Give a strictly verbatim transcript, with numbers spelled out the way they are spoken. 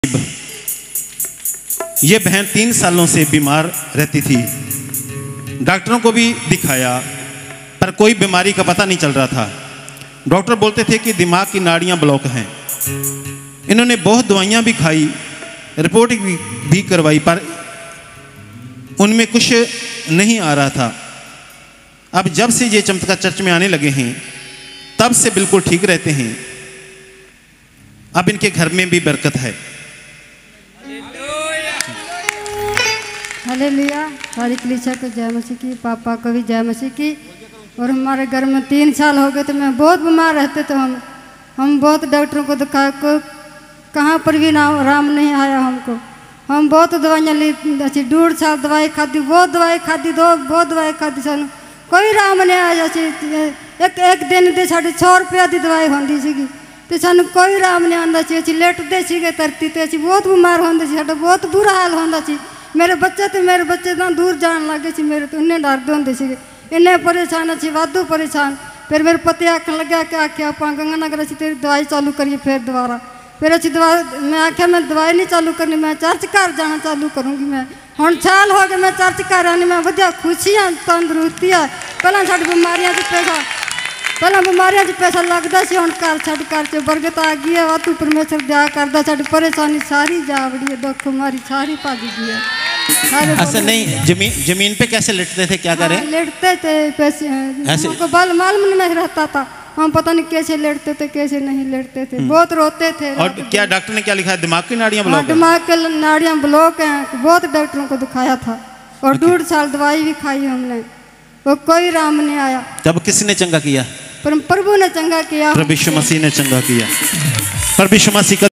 ये बहन तीन सालों से बीमार रहती थी। डॉक्टरों को भी दिखाया पर कोई बीमारी का पता नहीं चल रहा था। डॉक्टर बोलते थे कि दिमाग की नाड़ियां ब्लॉक हैं। इन्होंने बहुत दवाइयां भी खाई, रिपोर्ट भी, भी करवाई पर उनमें कुछ नहीं आ रहा था। अब जब से ये चमत्कार चर्च में आने लगे हैं तब से बिल्कुल ठीक रहते हैं। अब इनके घर में भी बरकत है। हालेलुया। सारी कलीसिया को जय मसीह की, पापा को भी जय मसीह की। और हमारे घर में तीन साल हो गए थे, मैं बहुत बीमार रहते तो हम हम बहुत डॉक्टरों को दिखाया, को कहाँ पर भी ना आराम नहीं आया हमको। हम बहुत दवाइयाँ ली, अच्छी डेढ़ साल दवाई खाती, बहुत दवाई खाती, दो बहुत दवाई खाती, सानू कोई आराम नहीं आया। एक एक दिन दे साढ़े सौ रुपया की दवाई होंगी सी तो सानू कोई आराम नहीं आता सी। असी लेटते सी धरती ते, असी बहुत बीमार होंगे सी, साडा बहुत बुरा हाल होंदा सी। मेरे बच्चे तो मेरे बच्चे तो दूर जान लगे सी, मेरे तो इन्ने डरते होंगे सी, इन्ने परेशान असी वाधू परेशान। फिर मेरे पति आखन लग्या कि आख्या आप गंगानगर असी तेरी दवाई चालू करिए फिर दोबारा। फिर असी दवा मैं आख्या मैं दवाई नहीं चालू करनी, मैं चर्च घर जाना चालू करूँगी। मैं हुण साल हो गए मैं चर्च घर आनी, मैं वधिया खुशी हाँ, तंदुरुस्ती है। पहला साडी बीमारियां च पैसा पहला बीमारियां च पैसा लगता सी, हुण घर साडे घर च बरकत आ गई है। वाधू परमेश्वर दया करदा, साडी परेशानी सारी जा वड़ी है, दुख हमारी सारी भज गई है। ऐसा नहीं, जमीन जमीन पे कैसे लेटते थे, क्या करें? लेटते थे पैसे, हमको बाल मालूम नहीं रहता था, हम पता नहीं कैसे लेटते थे कैसे नहीं लेटते थे, बहुत रोते थे। और क्या डॉक्टर ने क्या लिखा है? दिमाग की नाड़ियां ब्लॉक हैं। दिमाग की नाड़ियां ब्लॉक हैं, बहुत डॉक्टरों को दिखाया था और डेढ़ साल दवाई भी खाई हमने, वो कोई आराम नहीं आया। तब किसने चंगा किया? पर प्रभु ने चंगा किया, प्रभु यीशु मसीह ने चंगा किया। प्रभु यीशु मसीह का